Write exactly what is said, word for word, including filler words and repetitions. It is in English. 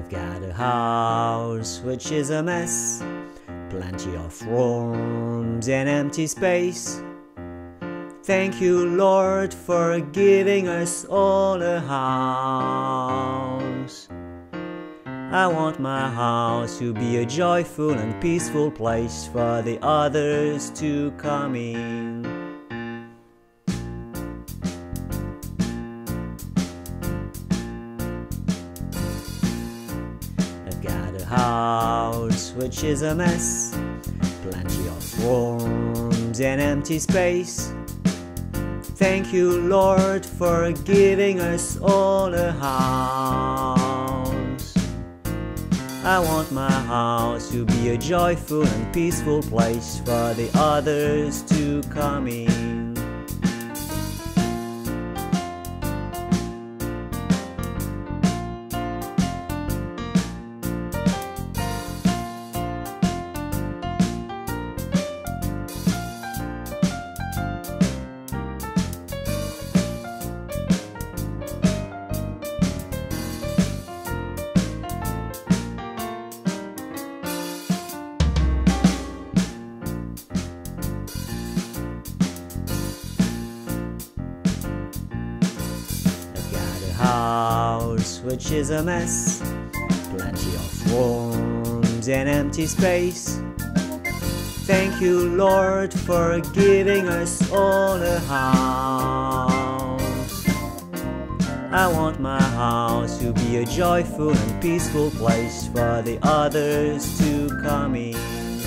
I've got a house which is a mess, plenty of rooms and empty space. Thank you, Lord, for giving us all a house. I want my house to be a joyful and peaceful place for the others to come in. I've got a house which is a mess, plenty of rooms and empty space. Thank you, Lord, for giving us all a house. I want my house to be a joyful and peaceful place for the others to come in. House which is a mess, plenty of rooms and empty space. Thank you, Lord, for giving us all a house. I want my house to be a joyful and peaceful place for the others to come in.